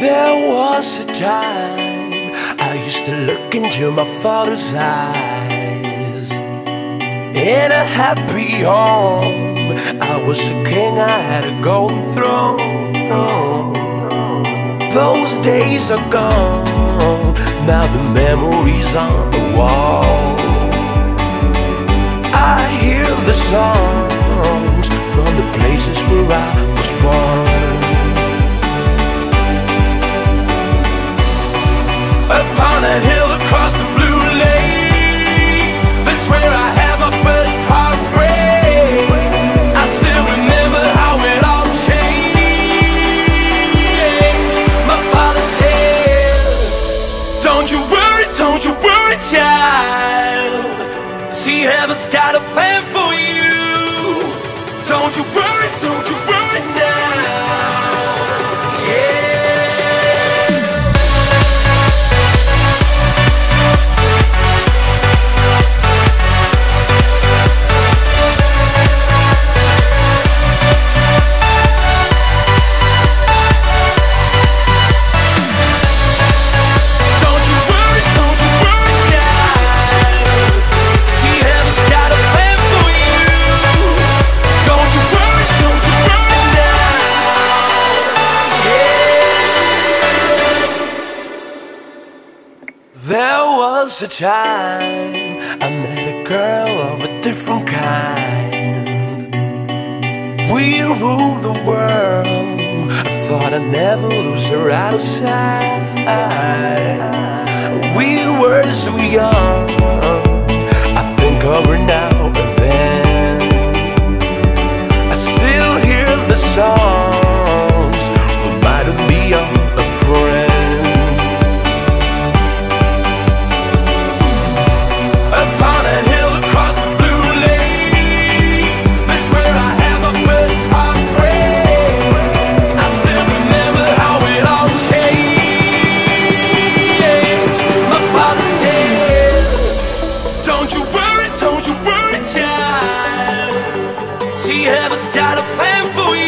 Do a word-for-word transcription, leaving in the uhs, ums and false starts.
There was a time I used to look into my father's eyes. In a happy home, I was a king, I had a golden throne. Those days are gone, now the memories on the wall. I hear the songs from the places where I was born. Upon that hill across the blue lake, that's where I had my first heartbreak. I still remember how it all changed. My father said, don't you worry, don't you worry, child. See, heaven's got a plan for you. Don't you worry, don't you worry now. There was a time I met a girl of a different kind. We ruled the world, I thought I'd never lose her out of sight. We were so young, I think of her now and then. I still hear the songs, reminding me of a friend. See, heaven's got a plan for you.